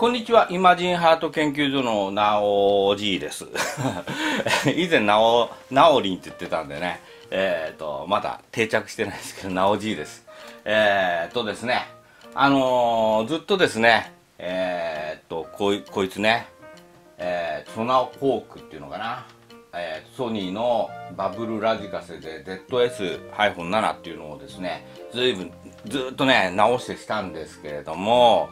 こんにちは。イマジンハート研究所のなおじいです。以前なおりんって言ってたんでね、まだ定着してないですけど、なおじいです。ですね、ずっとですね、こいつね、ソナホークっていうのかな、ソニーのバブルラジカセで ZS-7 っていうのをですね、ずっとね直してきたんですけれども、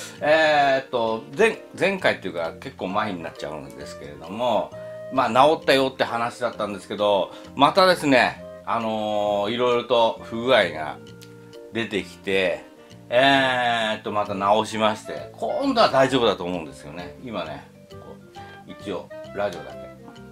前回っていうか結構前になっちゃうんですけれども、まあ直ったよって話だったんですけど、またですねいろいろと不具合が出てきて、また直しまして、今度は大丈夫だと思うんですよね。今ね一応ラジオだけ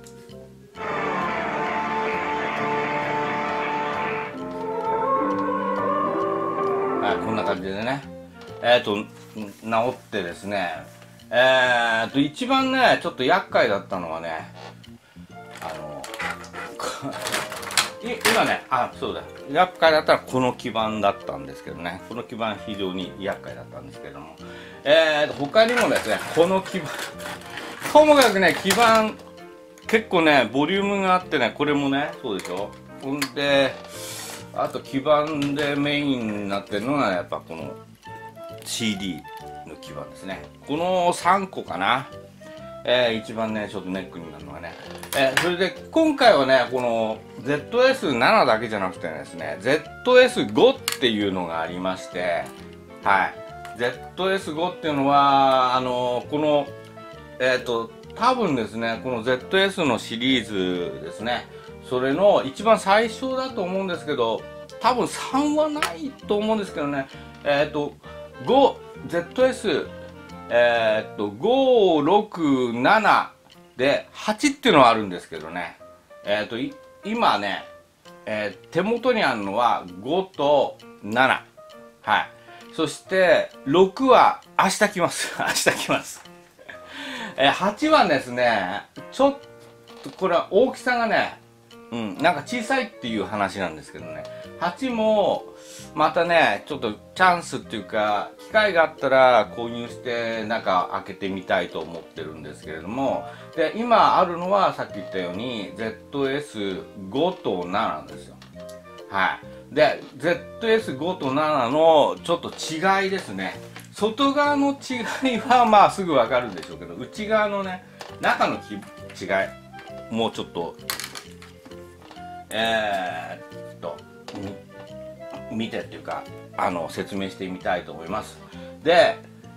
こんな感じでね、治ってですね、一番ね、ちょっと厄介だったのはね、今ね、そうだ、厄介だったらこの基板だったんですけどね、この基板非常に厄介だったんですけども、他にもですね、この基板、ともかくね、基板、結構ね、ボリュームがあってね、これもね、そうでしょ。ほんで、あと基板でメインになってるのがやっぱこの CD の基板ですね。この3個かな、一番ねちょっとネックになるのがね、それで今回はねこの ZS-7 だけじゃなくてですね ZS-5 っていうのがありまして、はい、ZS-5 っていうのはこの多分ですねこの ZS のシリーズですね、それの一番最初だと思うんですけど、多分3はないと思うんですけどね、ZS、567で8っていうのはあるんですけどね、今ね、手元にあるのは5と7、はい、そして6は明日来ます明日来ます。8はですねちょっとこれは大きさがね、なんか小さいっていう話なんですけどね、8もまたねちょっとチャンスっていうか機会があったら購入して中開けてみたいと思ってるんですけれども、で今あるのはさっき言ったように ZS-5 と7なんですよ。はい、で ZS-5 と7のちょっと違いですね。外側の違いはまあすぐ分かるでしょうけど、内側のね中の違いもうちょっと見てっていうか説明してみたいと思います。で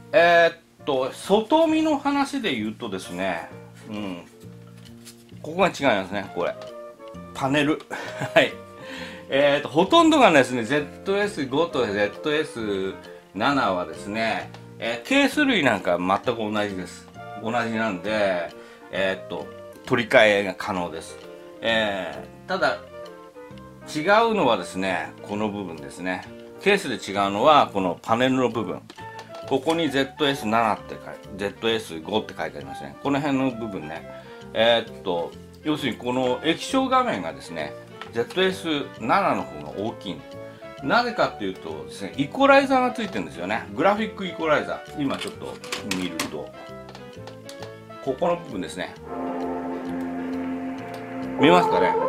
外見の話で言うとですね、ここが違いますね。これパネルはい、ほとんどがですね ZS-5 と ZS-7 はですね、ケース類なんか全く同じです。同じなんで取り替えが可能です。ただ違うのはですねこの部分ですね。ケースで違うのはこのパネルの部分、ここに ZS-7 ってZS-5 って書いてありますね。この辺の部分ね、要するにこの液晶画面がですね ZS-7 の方が大きい。なぜかっていうとですね、イコライザーがついてるんですよね。グラフィックイコライザー、今ちょっと見るとここの部分ですね、見えますかね。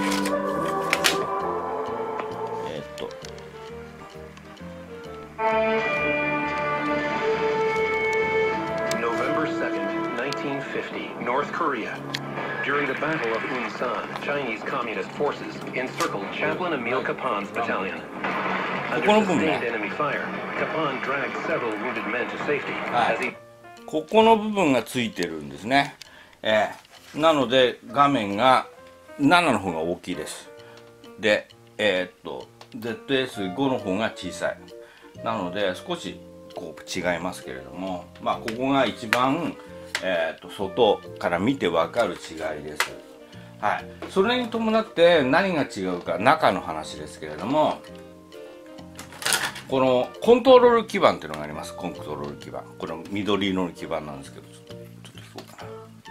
November 2nd, 1950, North Korea. During the Battle of Unsan, Chinese Communist forces encircled Chaplain Emil Kapan's battalion. Under sustained enemy fire, Kapan dragged several wounded men to safety as he... ここの部分がついてるんですね。なので画面が7の方が大きいです。で、ZS-5 の方が小さい。なので少しこう違いますけれども、まあここが一番、外から見て分かる違いです。はい。それに伴って何が違うか、中の話ですけれども、このコントロール基板っていうのがあります。コントロール基板。この緑色の基板なんですけど、ちょっと引こうか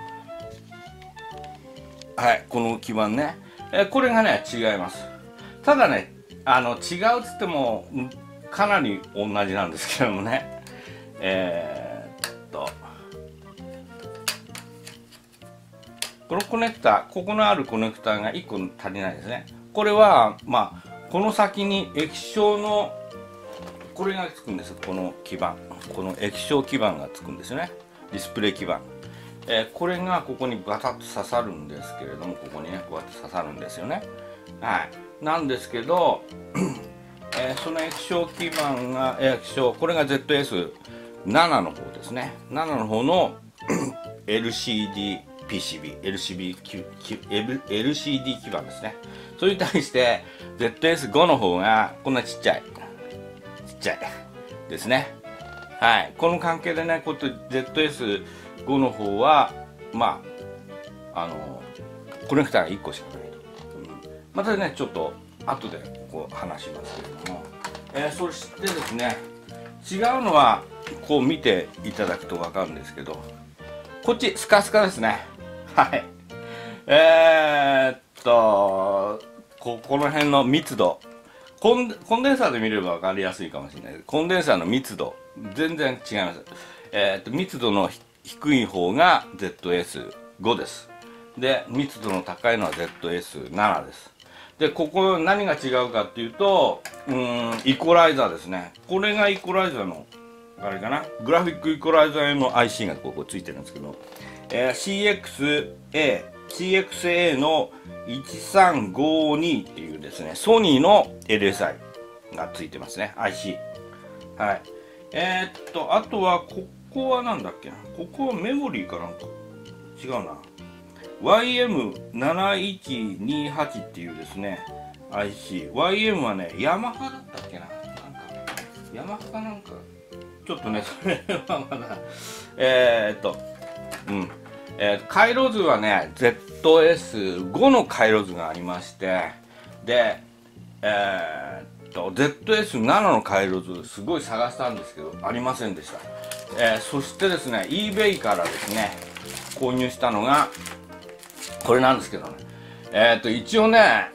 な。はい、この基板ね。これがね違います。ただね違うっつってもかなり同じなんですけどもね、 このコネクタ、ここのあるコネクタが1個足りないですね。これはまあこの先に液晶のこれがつくんです。この基板、この液晶基板がつくんですよね。ディスプレイ基板、これがここにバタッと刺さるんですけれども、ここにねこうやって刺さるんですよね。はい、なんですけどその液晶基板が液晶、これが ZS7 の方ですね。7の方のLCD PCB、LCD 基板ですね。それに対して ZS5 の方がこんなちっちゃいですね。はい、この関係でね、こうやって ZS5 の方はまあコネクタが1個しかないと、またねちょっと後でこう話しますけれども、そしてですね、違うのはこう見ていただくと分かるんですけど、こっちスカスカですね。はい、この辺の密度、コンデンサーで見れば分かりやすいかもしれない。コンデンサーの密度全然違います。密度の低い方が ZS5 です。で密度の高いのは ZS7 です。でここ何が違うかっていうと、イコライザーですね。これがイコライザーのあれかな、グラフィックイコライザーの IC がここついてるんですけど、CXA の1352っていうですね、ソニーの LSI がついてますね、 IC。 はい、あとはここはなんだっけな、ここはメモリーかなんか違うな、 YM7128 っていうですね IC。 YM はねヤマハだったっけな、なんかヤマハかなんかちょっとねそれはまだ回路図はね ZS5 の回路図がありまして、でZS7 の回路図すごい探したんですけどありませんでした。そしてですね eBay からですね購入したのがこれなんですけどね、一応ね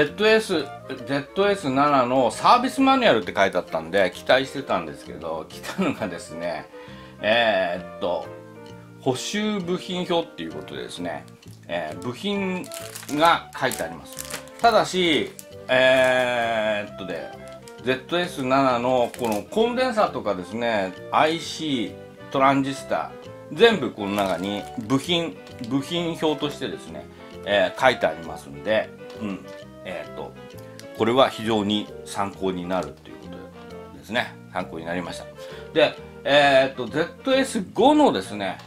ZS7 のサービスマニュアルって書いてあったんで期待してたんですけど、来たのがですね補修部品表っていうことでですね、部品が書いてあります。ただしZS7 のこのコンデンサーとかですね IC トランジスタ全部この中に部品表としてですね、書いてありますんで、これは非常に参考になるということですね。参考になりました。で、ZS5 のですね、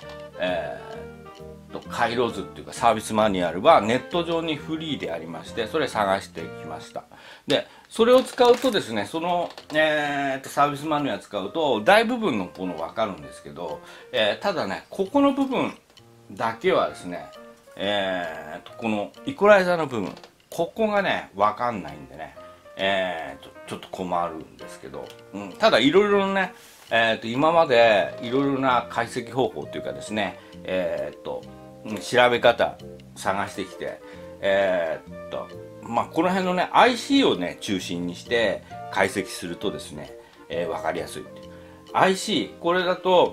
回路図っていうかサービスマニュアルはネット上にフリーでありまして、それ探してきました。でそれを使うとですね、その、サービスマニュアル使うと大部分のもの分かるんですけど、ただねここの部分だけはですね、このイコライザーの部分ここがね分かんないんでね、ちょっと困るんですけど、ただいろいろね今までいろいろな解析方法というかですね、調べ方探してきて、まあこの辺のね IC をね中心にして解析するとですね、分かりやすいっていう IC、 これだと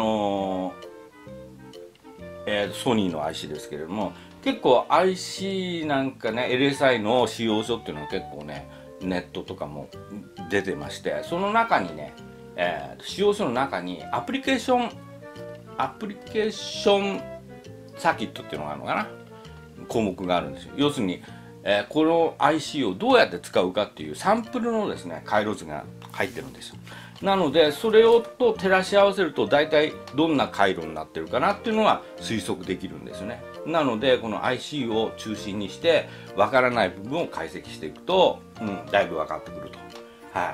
ソニーの IC ですけれども、結構 IC なんかね LSI の使用書っていうのは結構ねネットとかも出てまして、その中にね使用書の中にアプリケーションサーキットっていうのがあるのかな、項目があるんですよ。要するに、この IC をどうやって使うかっていうサンプルのですね回路図が入ってるんですよ。なのでそれをと照らし合わせると大体どんな回路になってるかなっていうのが推測できるんですよね。なのでこの IC を中心にしてわからない部分を解析していくと、だいぶ分かってくると。はい、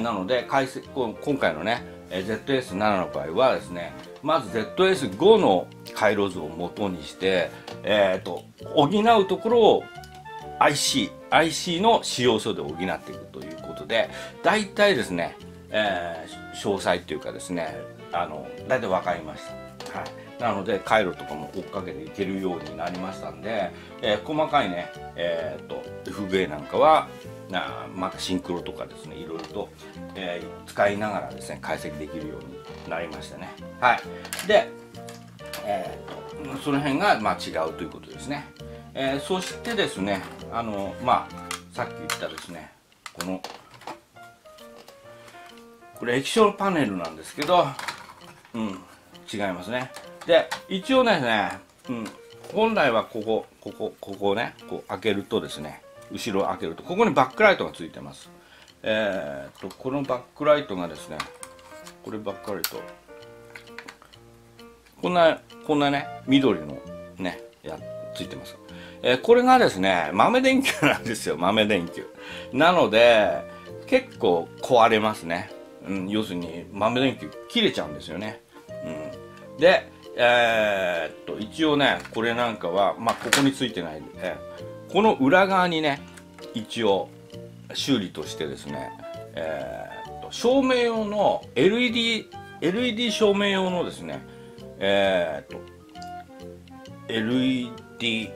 なので今回のね ZS7 の場合はですね、まず ZS5 の回路図を元にして、補うところを IC の使用書で補っていくということで、大体ですね、詳細というかですね大体分かりました。はい、なので回路とかも追っかけていけるようになりましたんで、細かいね、FVA なんかはまたシンクロとかですねいろいろと、使いながらですね解析できるようになりましたね。はい、で、 その辺がまあ違うということですね。そしてですね、まあさっき言ったですね、これ液晶パネルなんですけど、違いますね。で一応ですね、本来はここね、こう開けるとですね、後ろを開けるとここにバックライトがついてます。このバックライトがですね、これバックライト、こんなね緑のねついてます。これがですね豆電球なんですよ。豆電球なので結構壊れますね。要するに豆電球切れちゃうんですよね。で一応ねこれなんかはまあここについてないんで、この裏側にね一応修理としてですね、照明用の LED 照明用のですね、LED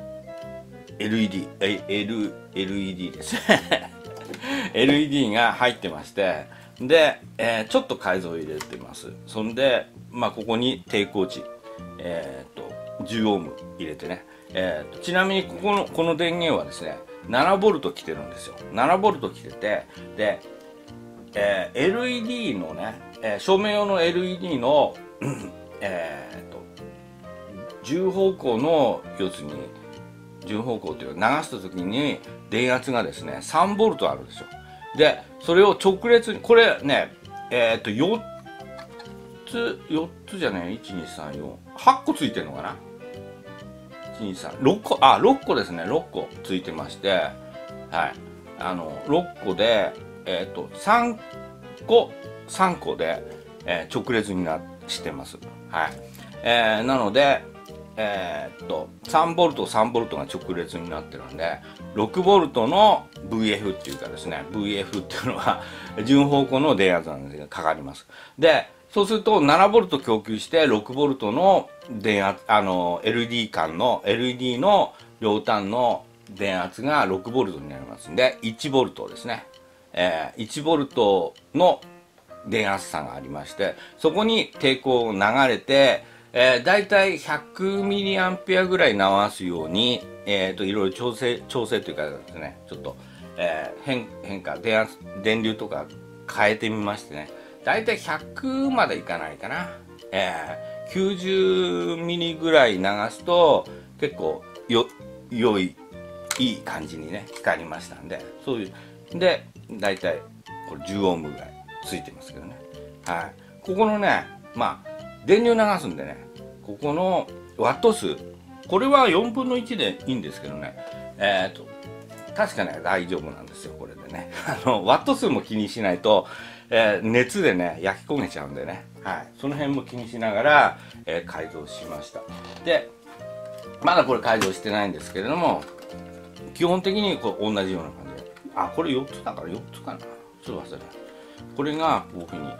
ですねLED が入ってまして、で、ちょっと改造を入れてます。そんで、まあ、ここに抵抗値、10オーム入れてね、ちなみにこの電源はですね7ボルト来てるんですよ。7ボルト来てて、で、LED のね、照明用の LED の10方向の要するに10方向というか流した時に電圧がですね3ボルトあるんですよ。でそれを直列にこれね4つじゃない、12348個ついてるのかな、123 6個6個ですね、6個ついてまして、はい、6個で3個で、直列にしてます。はい、なので3ボルト3ボルトが直列になってるんで6ボルトの VF っていうかですね、 VF っていうのは順方向の電圧なんですけどかかります。でそうすると7ボルト供給して6ボルトの電圧LED の両端の電圧が6ボルトになりますんで1ボルトですね、1ボルトの電圧差がありまして、そこに抵抗を流れてだいたい100ミリアンペアぐらい回すように、いろいろ調整というかですね、ちょっと、変化、電流とか変えてみましてね、だいたい100までいかないかな。90ミリぐらい流すと結構いい感じにね、光りましたんで、そういう、で、だいたいこれ10オームぐらいついてますけどね。はい。ここのね、まあ、電流流すんでね、ここのワット数、これは4分の1でいいんですけどね、確かね、大丈夫なんですよ、これでね。ワット数も気にしないと、熱でね、焼き焦げちゃうんでね、はい。その辺も気にしながら、改造しました。で、まだこれ改造してないんですけれども、基本的にこれ同じような感じで。これ4つだから4つかな。ちょっと忘れた。これが、こういうふうに、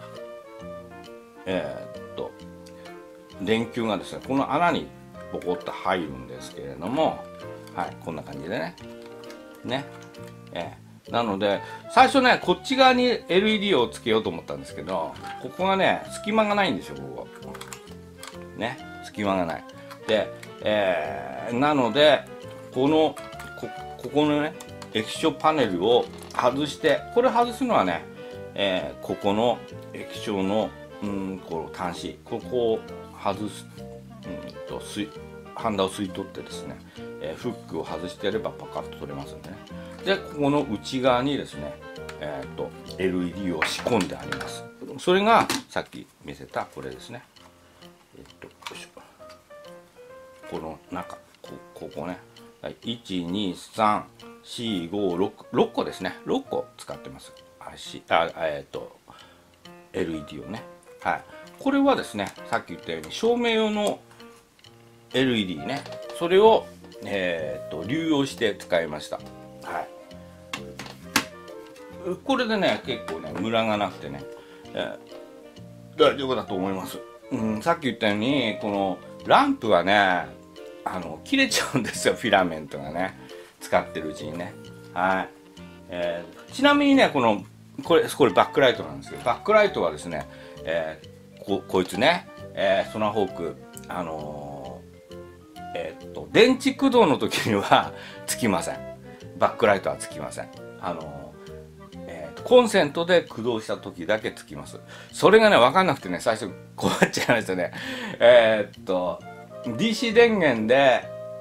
電球がですねこの穴にボコッと入るんですけれども、はい、こんな感じでね、なので最初ねこっち側に LED をつけようと思ったんですけど、ここがね隙間がないんですよ、ここね、隙間がないで、なのでここのね液晶パネルを外して、これ外すのはね、ここの液晶のこの端子、ここを外す、ハンダを吸い取ってですね、フックを外してやればパカッと取れますんでね。でここの内側にですね、LED を仕込んであります。それがさっき見せたこれですね。よいしょ、この中、ここね、1234566個ですね、6個使ってます。LED をね、はい、これはですねさっき言ったように照明用の LED ね、それを、流用して使いました。はい、これでね結構ねムラがなくてね、大丈夫だと思います。さっき言ったようにこのランプはね切れちゃうんですよ、フィラメントがね、使ってるうちにね。はい、ちなみにねこれバックライトなんですけど、バックライトはですね、こいつね、ソナホーク電池駆動の時にはつきません。バックライトはつきません。コンセントで駆動した時だけつきます。それがね、わかんなくてね、最初困っちゃいましたね。DC 電源で、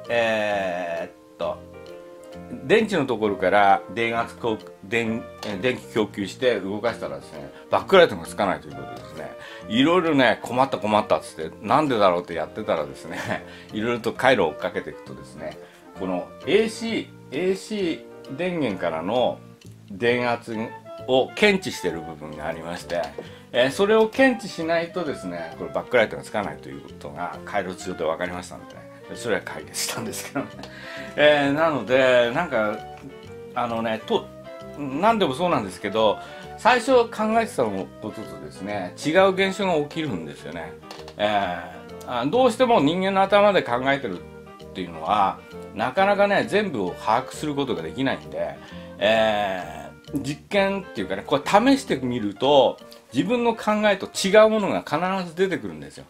電池のところから電気供給して動かしたらですね、バックライトがつかないということですね。いろいろね、困ったっつって、なんでだろうってやってたらですね、いろいろと回路を追っかけていくとですね、この AC 電源からの電圧を検知している部分がありまして、それを検知しないとですね、これバックライトがつかないということが回路上で分かりましたので、ね、それは解決したんですけどね。なので、なんか、何でもそうなんですけど、最初考えてたこととですね、違う現象が起きるんですよね。どうしても人間の頭で考えてるっていうのは、なかなかね、全部を把握することができないんで、実験っていうかね、これ試してみると、自分の考えと違うものが必ず出てくるんですよ。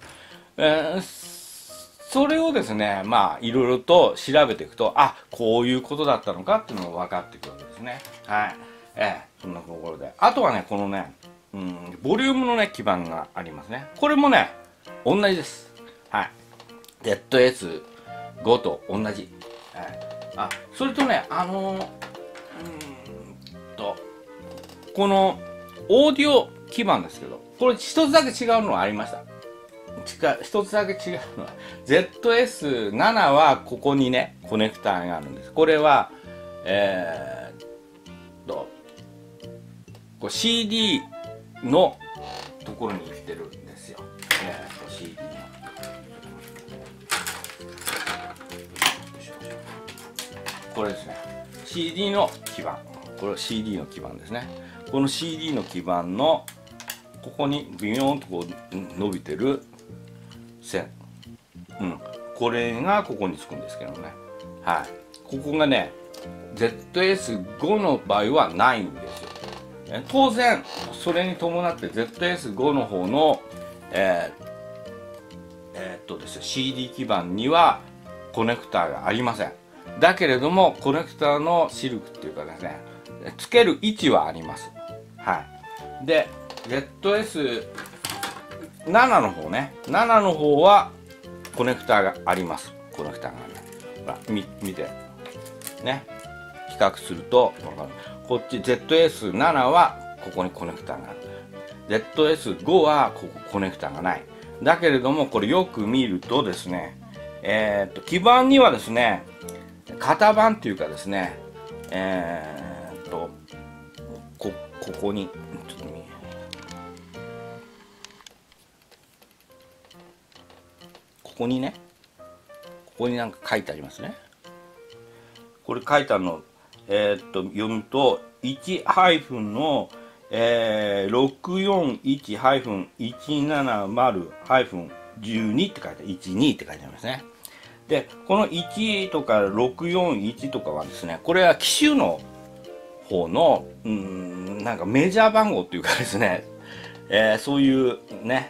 それをですね、まあ、いろいろと調べていくと、あ、こういうことだったのかっていうのが分かってくるわけですね。はい。そんなところで。あとはね、このね、ボリュームのね、基板がありますね。これもね、同じです。はい。ZS5 と同じ。はい。それとね、このオーディオ基板ですけど、これ一つだけ違うのがありました。一つだけ違うのは、ZS7 はここにね、コネクターがあるんです。これは、これ CD のところに行ってるんですよ。CD の。これですね。CD の基板。これ CD の基板ですね。この CD の基板のここにビヨーンとこう伸びてる線、これがここにつくんですけどね。はい。ここがね、ZS5 の場合はないんですよ。当然それに伴って ZS5 の方のですね、CD 基板にはコネクターがありません。だけれどもコネクターのシルクっていうかですね、つける位置はあります。はい。で ZS7 の方ね、7の方はコネクターがあります。コネクターがある。ほら、見てね、比較すると分かる。こっち ZS7 はここにコネクターがある。ZS5 はここコネクターがない。だけれどもこれよく見るとですね、基板にはですね、型番っていうかですね、ここにちょっとここにね、ここになんか書いてありますね。これ書いてあるの、読むと1- の、641-170-12って書いてある。12って書いてありますね。で、この1とか641とかはですね、これは機種の方の、なんかメジャー番号っていうかですね、そういうね、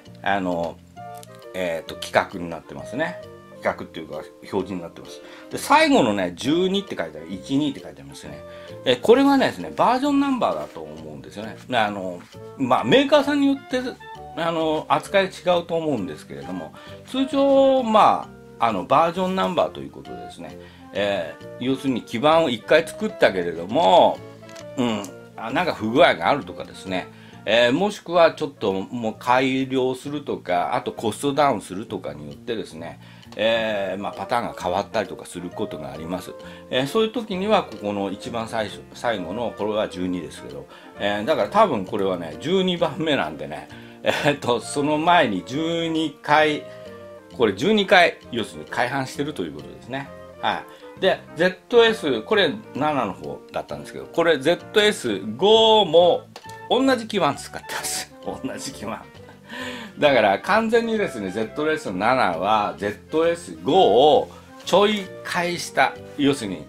規格になってますね。規格っていうか表示になってます。で、最後のね、12って書いてある、12って書いてありますね。これはねですね、バージョンナンバーだと思うんですよね。まあ、メーカーさんによって、扱い違うと思うんですけれども、通常、まあ、バージョンナンバーということでですね、要するに基板を1回作ったけれども、なんか不具合があるとかですね、もしくはちょっともう改良するとか、あとコストダウンするとかによってですね、パターンが変わったりとかすることがあります。そういう時にはここの一番最後のこれは12ですけど、だから多分これはね12番目なんでね、その前に12回これ12回要するに改版してるということですね。はい。で ZS これ7の方だったんですけど、これ ZS5 も同じ基板使ってます。同じ基板。だから完全にですね ZS7 は ZS5 をちょい返した、要するに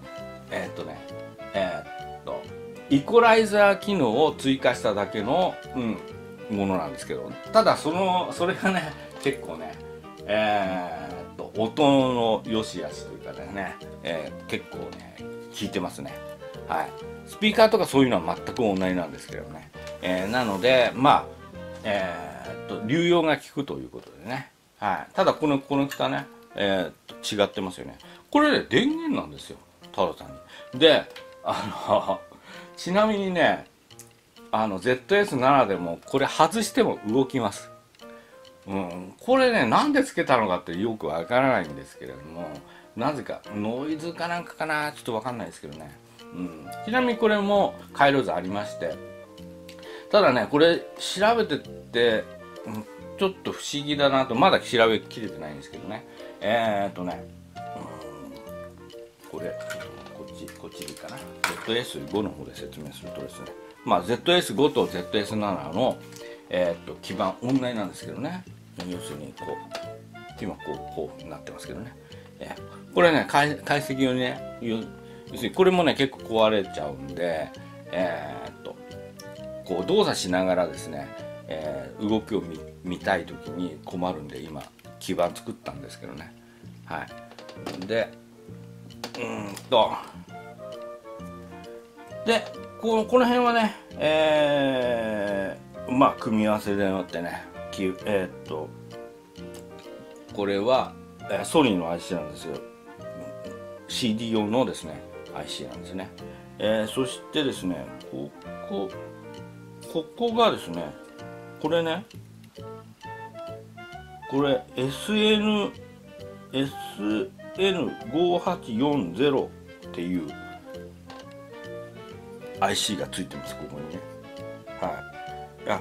イコライザー機能を追加しただけの、ものなんですけど、ただそれがね結構ね音の良し悪しというかね、結構ね効いてますね。はい、スピーカーとかそういうのは全く同じなんですけどね、なのでまあ流用が効くということでね、はい、ただこの下ね、違ってますよね。これね電源なんですよ、ただ単に。でちなみにねZS7 でもこれ外しても動きます。これねなんでつけたのかってよくわからないんですけれども、なぜかノイズかなんかかな、ちょっとわかんないですけどね。ちなみにこれも回路図ありまして、ただねこれ調べてって、ちょっと不思議だなと、まだ調べきれてないんですけどね、これこっちでいいかな。 ZS5 の方で説明するとですね、まあ ZS5 と ZS7 の基板同じなんですけどね、要するにこう今こうなってますけどね、これね解析用にね、要するにこれもね結構壊れちゃうんで、こう動作しながらですね、動きを見たい時に困るんで今基板作ったんですけどね。はい、でこの辺はね、まあ組み合わせでよってね、これは、ソニーの IC なんですよ。 CD 用のですね IC なんですね。そしてですねここがですね、これね、これ SN5840 っていう IC がついてます、ここにね。はい。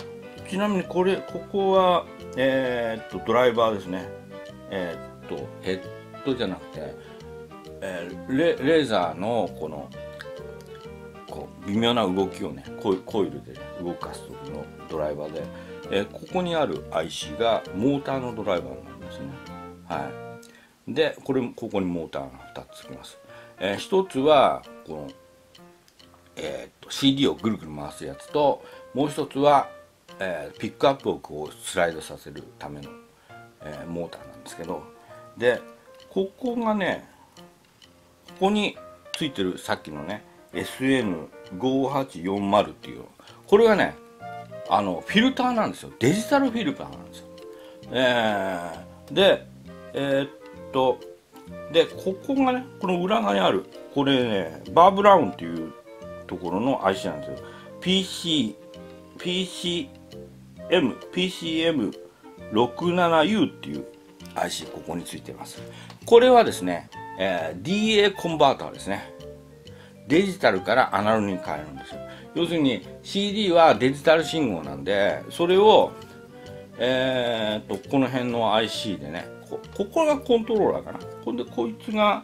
ちなみにここはドライバーですね。ヘッドじゃなくて、レーザーのこの微妙な動きをねコイルで、ね、動かす時のドライバーで、ここにある IC がモーターのドライバーになりますね。はい。でここにモーターが2つつきます。1つはこの、CD をぐるぐる回すやつと、もう1つは、ピックアップをこうスライドさせるための、モーターなんですけど、でここがね、ここについてるさっきのね SN5840 っていう、これがねフィルターなんですよ。デジタルフィルターなんですよ。でここがね、この裏側にあるこれね、バーブラウンっていうところの IC なんですよ。PCM67U っていう IC ここについています。これはですね、DA コンバーターですね。デジタルからアナログに変えるんですよ。要するに CD はデジタル信号なんで、それをこの辺の IC でね、ここがコントローラーかな。ほんでこいつが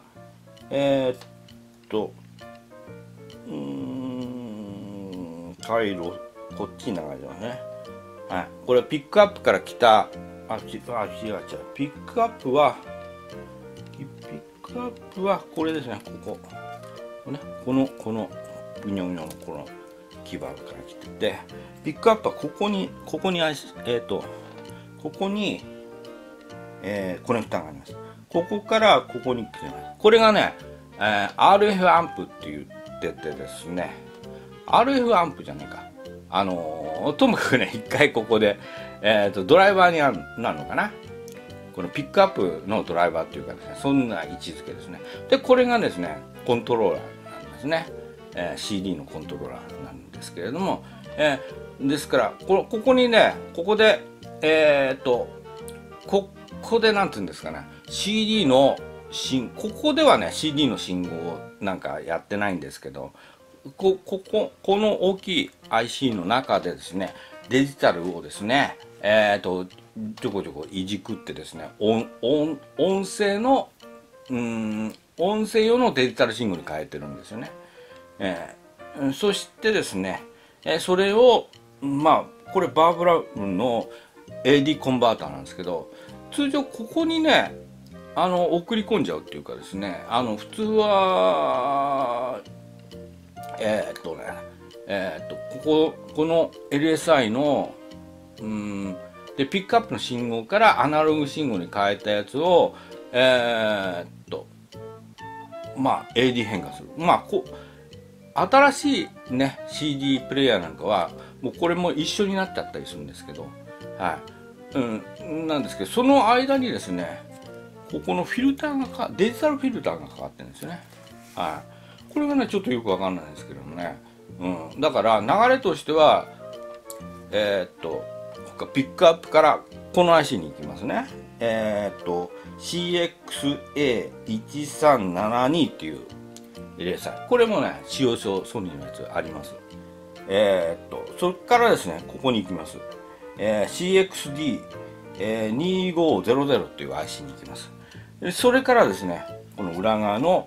回路こっちに流れてますね。はい。これピックアップから来た、違う。ピックアップはこれですね。このビニョビニョのこの基板から来てて、ピックアップはここにここにコネクターがあります。ここからここに来てます。これがね、RF アンプって言っててですね、RF アンプじゃないか。ともかくね、一回ここで、ドライバーになるのかな。このピックアップのドライバーっていうかですね、そんな位置づけですね。で、これがですね、コントローラーなんですね。CD のコントローラーなんですけれども、ですからここにね、ここでここでなんていうんですかね、CD のここではね CD の信号をなんかやってないんですけど、この大きい IC の中でですね、デジタルをですね、ちょこちょこいじくってですね、音声用のデジタル信号に変えてるんですよね。そしてですね、それをまあこれバーブラウンの AD コンバーターなんですけど、通常ここにね送り込んじゃうっていうかですね、普通はこの LSI のでピックアップの信号からアナログ信号に変えたやつをまあ AD 変換する。まあ新しいね CD プレイヤーなんかはもうこれも一緒になっちゃったりするんですけど、はい、なんですけど、その間にですね、ここのフィルターがデジタルフィルターがかかってるんですよね。はい、これがねちょっとよくわかんないんですけどもね、だから流れとしてはピックアップからこの IC に行きますね。CXA1372 っていうレーサー、これもね使用書ソニーのやつあります。それからですね、ここに行きます。CXD2500 っていう IC に行きます。それからですね、この裏側の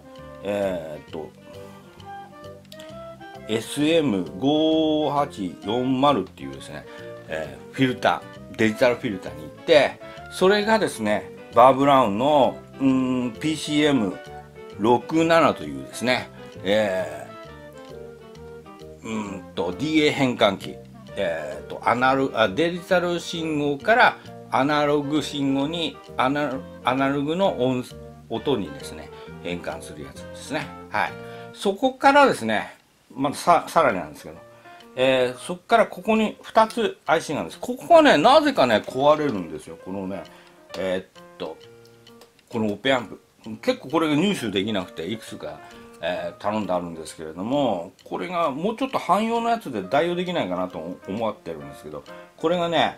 SM5840 っていうですね、フィルター、デジタルフィルターに行って、それがですね、バーブラウンのPCM67 というですね、DA 変換器、デジタル信号からアナログ信号にアナログの音にですね変換するやつですね。はい。そこからですね、まださらになんですけど、そこからここに2つ IC があるんです。ここはね、なぜかね壊れるんですよ。このね、このオペアンプ、結構これが入手できなくていくつか、頼んであるんですけれども、これがもうちょっと汎用のやつで代用できないかなと思ってるんですけど、これがね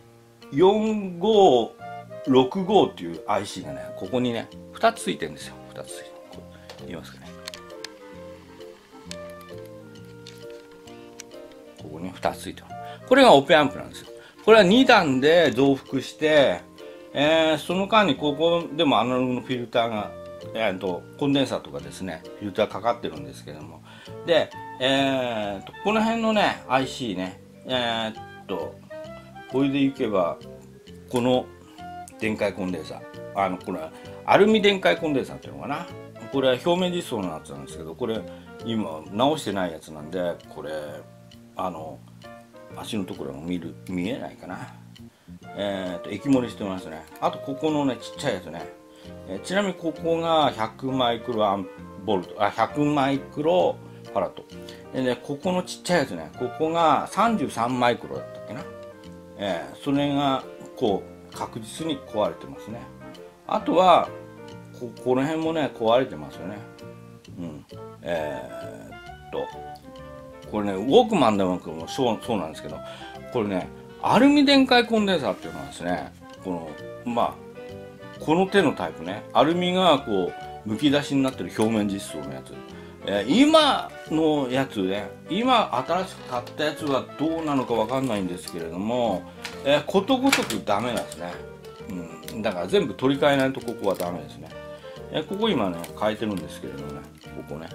4565っていう IC がねここにね2つついてるんですよ。2つついてる。言いますかね、ここに2つついてる。これがオペアンプなんですよ。これは2段で増幅して、その間にここでもアナログのフィルターが、コンデンサーとかですねフィルターかかってるんですけども、で、この辺のね IC ね、これでいけばこの電解コンデンサー、これはアルミ電解コンデンサーっていうのかな、これは表面実装のやつなんですけど、これ今直してないやつなんで、これ足のところが見えないかな、液盛りしてますね。あとここのねちっちゃいやつね、ちなみにここが100マイクロアンボルト、100マイクロファラットでね、ここのちっちゃいやつね、ここが33マイクロだったっけな、それがこう確実に壊れてますね。あとはこの辺もね壊れてますよね。これねウォークマンでもそうなんですけど、これねアルミ電解コンデンサーっていうのはですね、この手のタイプね、アルミがこうむき出しになってる表面実装のやつ、今のやつね、今新しく買ったやつはどうなのかわかんないんですけれども、ことごとくダメなんですね。だから全部取り替えないとここはダメですね。ここ今ね変えてるんですけれどもね、ここね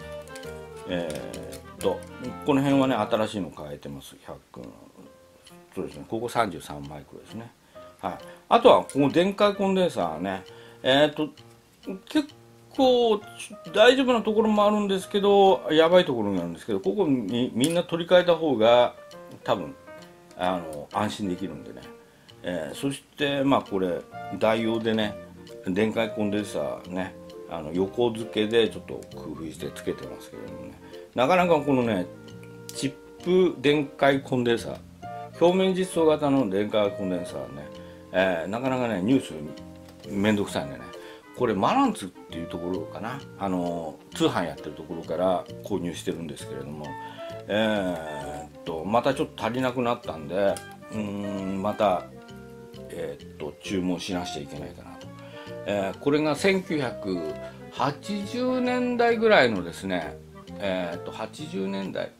この辺はね新しいの変えてます。そうですね、ここ33マイクロですね。はい。あとはこの電解コンデンサーね、結構大丈夫なところもあるんですけど、やばいところがあるんですけど、ここにみんな取り替えた方が多分安心できるんでね、そしてまあこれ代用でね電解コンデンサーね横付けでちょっと工夫してつけてますけれどもね、なかなかこのねチップ電解コンデンサー、表面実装型の電解コンデンサーね、なかなかね入手めんどくさいんでね、これマランツっていうところかな、通販やってるところから購入してるんですけれども、またちょっと足りなくなったんで、また注文しなくちゃいけないかなと。これが1980年代ぐらいのですね、80年代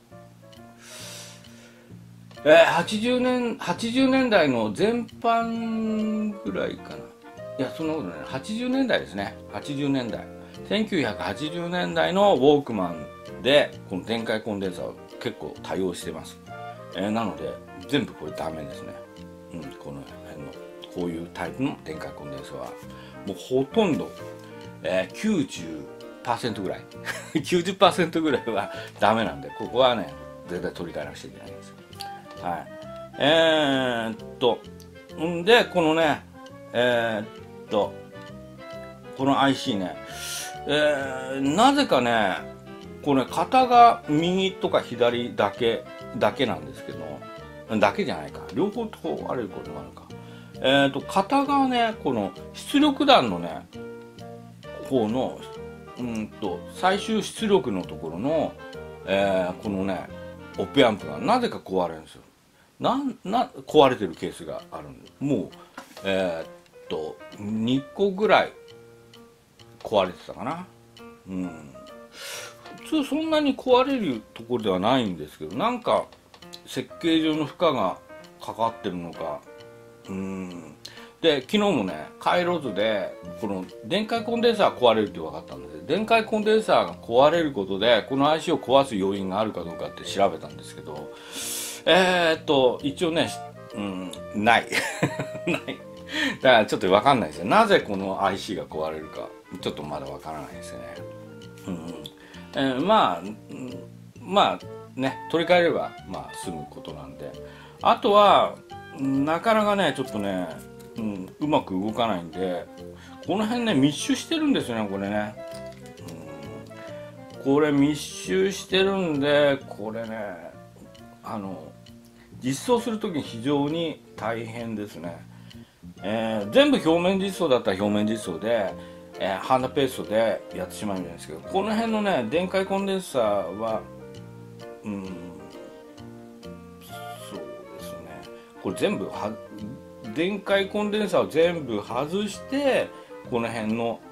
80年代の前半ぐらいかな。いや、そんなことない。80年代ですね。80年代。1980年代のウォークマンで、この電解コンデンサーを結構多用してます。なので、全部これダメですね。この辺の、こういうタイプの電解コンデンサーは、もうほとんど、90% ぐらい。90% ぐらいはダメなんで、ここはね、絶対取り替えなくちゃいけないんですよ。はい。で、このね、 この IC ね、なぜかね、これ片が右とか左だけなんですけど、だけじゃないか、両方とあることもあるか。片側ね、この出力弾のね、方の最終出力のところの、このねオペアンプがなぜか壊れるんですよ。壊れてるケースがあるんで、もう2個ぐらい壊れてたかな。普通そんなに壊れるところではないんですけど、なんか設計上の負荷がかかってるのか、で昨日もね回路図でこの電解コンデンサー壊れるって分かったんで、電解コンデンサーが壊れることでこの IC を壊す要因があるかどうかって調べたんですけど、一応ね、ないないだからちょっと分かんないですよ。なぜこの IC が壊れるかちょっとまだ分からないですね。まあね、取り替えれば済むことなんで、あとはなかなかねちょっとね、うまく動かないんで、この辺ね密集してるんですよね、これね。これ密集してるんで、これね実装するときに非常に大変ですね。全部表面実装だったら表面実装で、ハンダペーストでやってしまうんですけど、この辺のね電解コンデンサーはそうですね、これ全部電解コンデンサーを全部外してこの辺の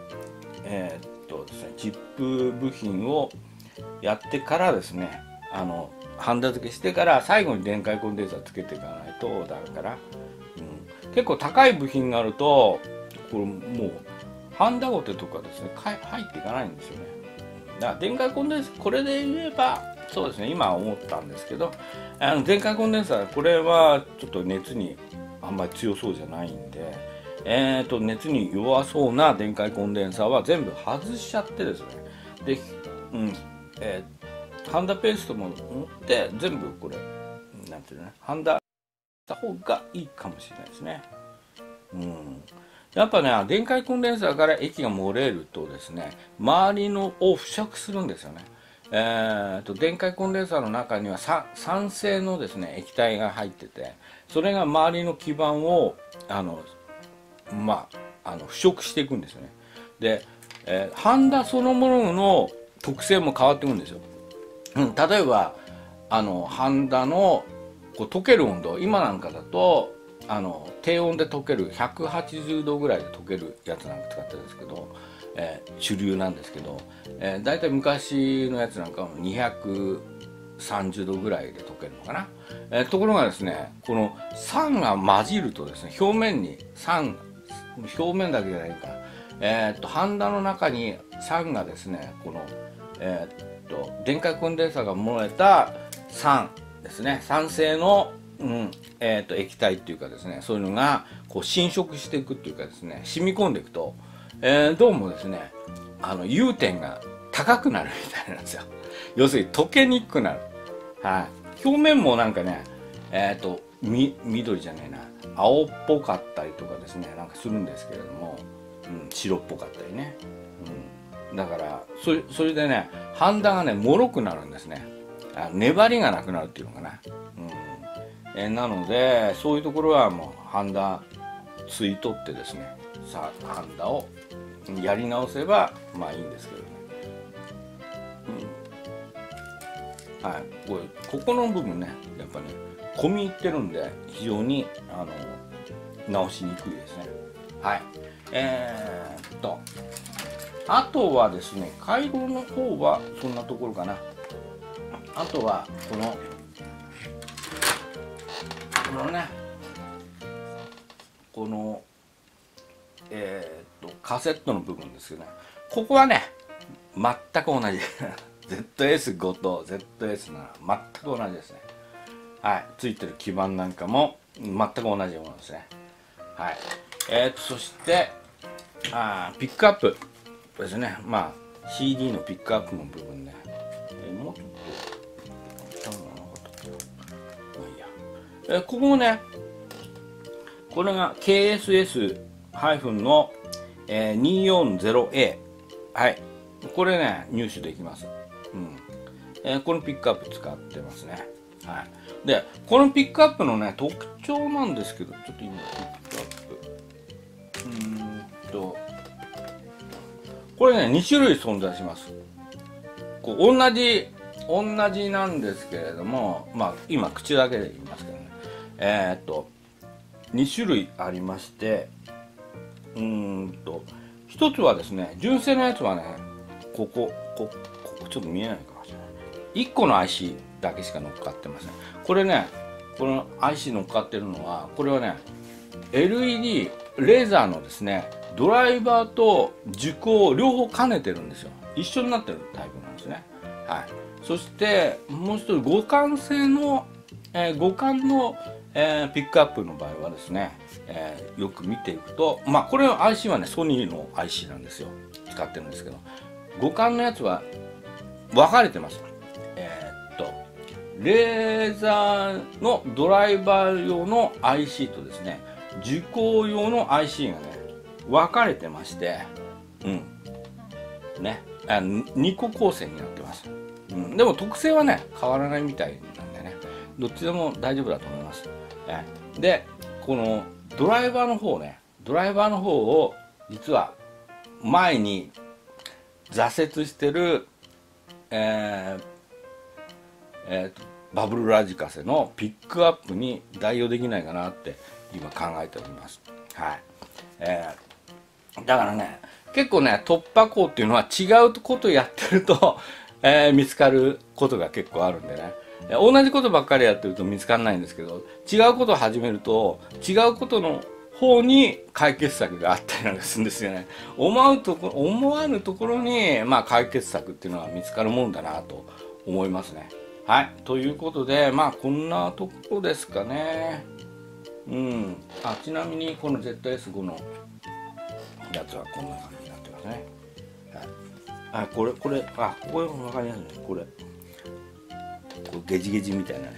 ですね、チップ部品をやってからですね、ハンダ付けしてから最後に電解コンデンサーつけていかないとダメから、結構高い部品があるとこれもうハンダゴテとかですね入っていかないんですよね。だから電解コンデンサー、これで言えばそうですね、今思ったんですけど、電解コンデンサーこれはちょっと熱にあんまり強そうじゃないんで、熱に弱そうな電解コンデンサーは全部外しちゃってですね、で、ハンダペーストも持って全部これなんていうのね、ハンダした方がいいかもしれないですね。やっぱね電解コンデンサーから液が漏れるとですね、周りのを腐食するんですよね。電解コンデンサーの中には酸性のですね液体が入ってて、それが周りの基板を腐食していくんですよね。で、ハンダそのものの特性も変わっていくんですよ。例えばハンダの溶ける温度、今なんかだと低温で溶ける180度ぐらいで溶けるやつなんか使ってるんですけど、主流なんですけど、だいたい昔のやつなんかも230度ぐらいで溶けるのかな。ところがですね、この酸が混じるとですね、表面に表面だけじゃないか、ハンダの中に酸がですね、この電解コンデンサーが漏れた酸ですね、酸性の、液体っていうかですね、そういうのがこう侵食していくっていうかですね、染み込んでいくと、どうもですね融点が高くなるみたいなんですよ。要するに溶けにくくなる。表面もなんかね緑じゃねえな、青っぽかったりとかですねなんかするんですけれども、白っぽかったりね、だからそれでねハンダがね脆くなるんですね。粘りがなくなるっていうのかな。なのでそういうところはもうハンダついとってですね、さあハンダをやり直せばいいんですけどね。ここの部分ねやっぱね込み入ってるんで非常に直しにくいですね。あとはですね、回路の方はそんなところかな。あとはこのカセットの部分ですけどね、ここはね全く同じZS5 と ZS7 全く同じですね。ついてる基板なんかも全く同じものですね。そしてピックアップですね。CD のピックアップの部分ね、もうちょっとなかったここもね、これが KSS- の、 240A、はい、これね入手できます。このピックアップ使ってますね。はい、でこのピックアップのね特徴なんですけど、ちょっと今ピックアップこれね2種類存在します。こう同じなんですけれども、まあ今口だけで言いますけどね、2種類ありまして、一つはですね、純正のやつはね、ここちょっと見えないかもしれない。1個の IC だけしか乗っかってません。これね、この IC 乗っかってるのは、これはね、LED レーザーのですね、ドライバーと軸を両方兼ねてるんですよ。一緒になってるタイプなんですね。はい。そしてもう一つ互換性の、互換の、ピックアップの場合はですね、よく見ていくと、まあこれの IC はねソニーの IC なんですよ。使ってるんですけど、互換のやつは分かれてます。レーザーのドライバー用の IC とですね、受光用の IC がね分かれてまして、2個構成になってます。でも特性はね変わらないみたいなんでね、どっちでも大丈夫だと思います。でこのドライバーの方を実は前に挫折してる、バブルラジカセのピックアップに代用できないかなって今考えております。はい。だからね結構ね突破口っていうのは違うことやってると見つかることが結構あるんでね、同じことばっかりやってると見つからないんですけど、違うことを始めると違うことの方に解決策があったりなんかするんですよね。思わぬところに、まあ、解決策っていうのは見つかるもんだなと思いますね。はい、ということでまあこんなところですかね。ちなみにこの ZS5 のやつはこんな感じになってますね。これ分かりやすいね。これゲジゲジみたいなね、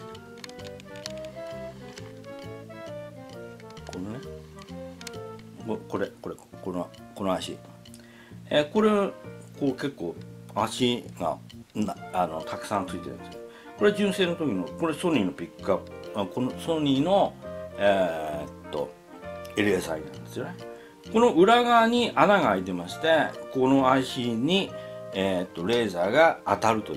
このねこの足、これ結構足がたくさんついてるんですよ。これ純正の時のこれソニーのピックアップ、このソニーのLSI なんですよね。この裏側に穴が開いてまして、この IC に、レーザーが当たるという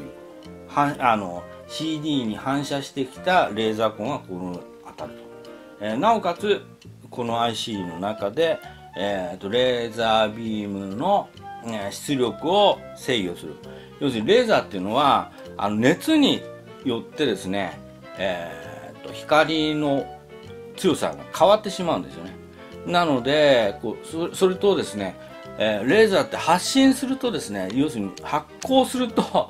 、CD に反射してきたレーザー光がこの当たると、なおかつこの IC の中で、レーザービームの、出力を制御する。要するにレーザーっていうのは熱によってですね、光の強さが変わってしまうんですよね。なのでそれとですね、レーザーって発信するとですね、要するに発光すると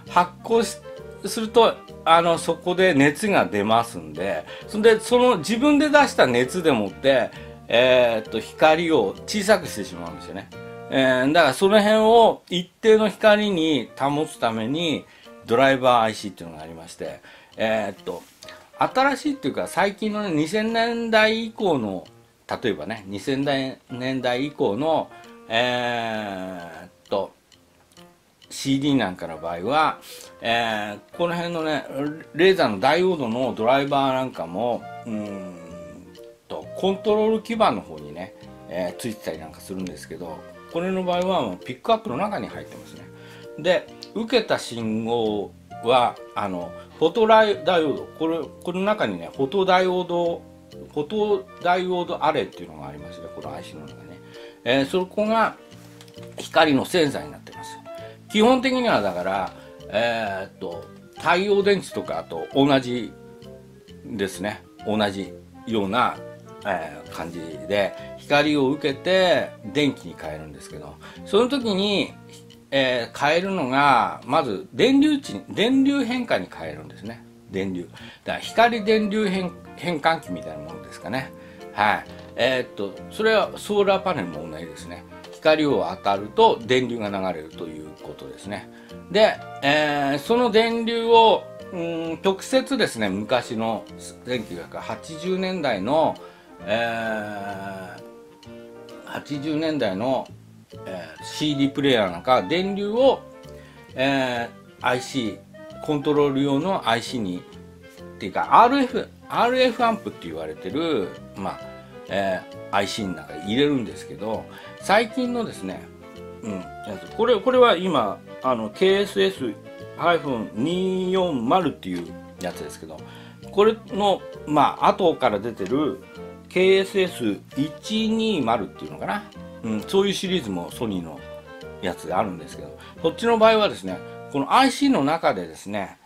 そこで熱が出ますんで、その自分で出した熱でもって、光を小さくしてしまうんですよね。だからその辺を一定の光に保つためにドライバー IC っていうのがありまして、新しいっていうか最近の、ね、2000年代以降の、例えばね2000年代以降のCD なんかの場合は、この辺のねレーザーのダイオードのドライバーなんかもコントロール基板の方にね、ついてたりなんかするんですけど、これの場合はもうピックアップの中に入ってますね。で受けた信号はフォトダイオード、この中にねフォトダイオードアレイっていうのがありますね、この IC の中ね。そこが光のセンサーになってます。基本的にはだから太陽電池とかと同じですね、同じような、感じで光を受けて電気に変えるんですけど、その時に、変えるのがまず電流変化に変えるんですね。電流だから光電流変換器みたいなものですかね。はい。それはソーラーパネルも同じですね。光を当たると電流が流れるということですね。で、その電流を直接ですね、昔の1980年代の、80 80年代の、CD プレイヤーなんか電流を、IC コントロール用の IC にっていうか RF アンプって言われてる、IC の中に入れるんですけど、最近のですね、これは今KSS-240 っていうやつですけど、これの後から出てる KSS-120 っていうのかな、そういうシリーズもソニーのやつがあるんですけど、こっちの場合はですね、この IC の中でですね、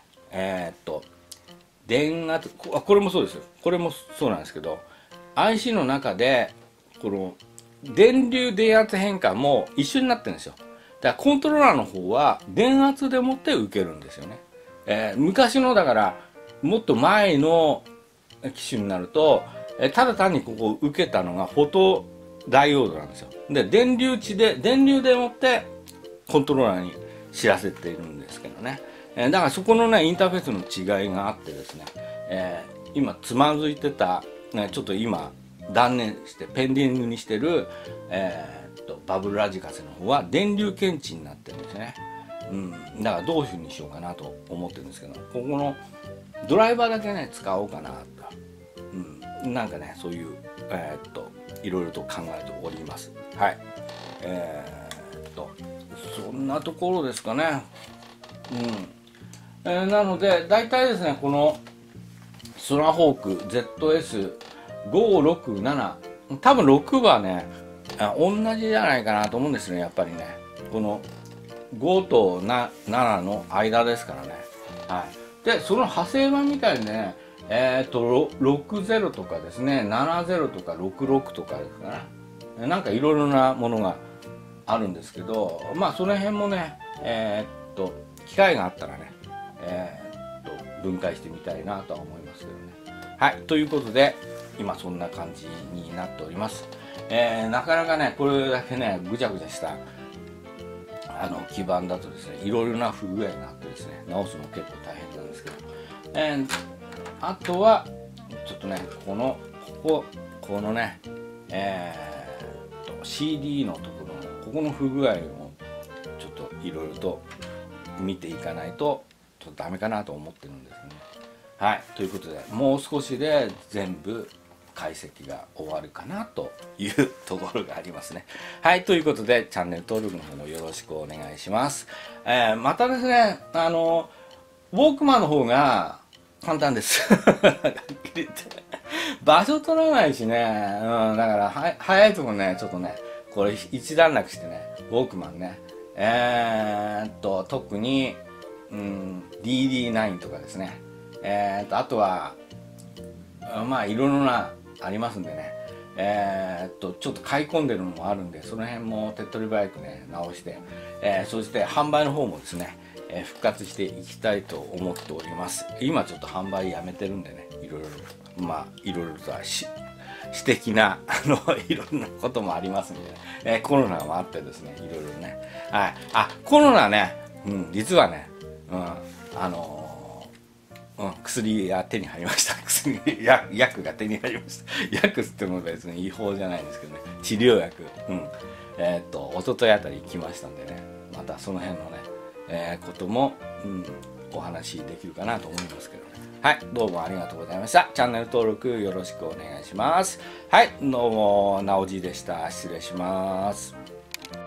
電圧、これもそうですよ、これもそうなんですけど、 IC の中でこの電流電圧変換も一緒になってるんですよ。だからコントローラーの方は電圧でもって受けるんですよね。昔のだからもっと前の機種になると、ただ単にここ受けたのがフォトダイオードなんですよ。で電流でもってコントローラーに知らせているんですけどね。だからそこのねインターフェースの違いがあってですね、今つまずいてた、ちょっと今断念してペンディングにしてる、バブルラジカセの方は電流検知になってるんですね。だからどういうふうにしようかなと思ってるんですけど、ここのドライバーだけね使おうかなと、なんかねそういういろいろと考えております。はい。そんなところですかね。なので大体ですね、このスラホーク ZS567、多分6はね同じじゃないかなと思うんですね。やっぱりねこの5と7の間ですからね。はい。でその派生版みたいにね、60とかですね、70とか66とかですかね、なんかいろいろなものがあるんですけど、その辺もね機会があったらね、分解してみたいなとは思いますけどね。はい、ということで今そんな感じになっております。なかなかねこれだけねぐちゃぐちゃした基板だとですね、いろいろな不具合があってですね、直すの結構大変なんですけど、あとはちょっとねこのねCD のところのここの不具合をちょっといろいろと見ていかないとちょっとダメかなと思ってるんですね。はい、ということでもう少しで全部解析が終わるかなというところがありますね。はい、ということでチャンネル登録の方もよろしくお願いします。またですね、ウォークマンの方が簡単です場所取らないしね、だから早いとこねちょっとねこれ一段落してね、ウォークマンね、特に、DD9 とかですね、あとはいろいろなありますんでね、ちょっと買い込んでるのもあるんで、その辺も手っ取り早くね直して、そして販売の方もですね、復活していきたいと思っております。今ちょっと販売やめてるんでね、いろいろとは私的ないろんなこともありますんで、ね、コロナもあってですね、いろいろね、はい、コロナね、実はね、薬が手に入りました。薬が手に入りました。薬っても別に違法じゃないんですけどね、治療薬、一昨日あたり来ましたんでね、またその辺のね、ことも、お話できるかなと思いますけどね。はい、どうもありがとうございました。チャンネル登録よろしくお願いします。はい、どうもなおじでした。失礼します。